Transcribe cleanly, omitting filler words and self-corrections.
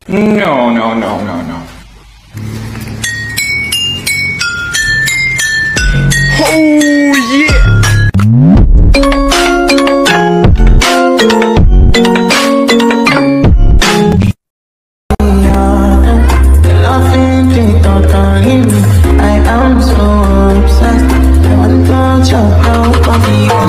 No, no, no, no, no. Oh, yeah! I am so obsessed. I want to touch your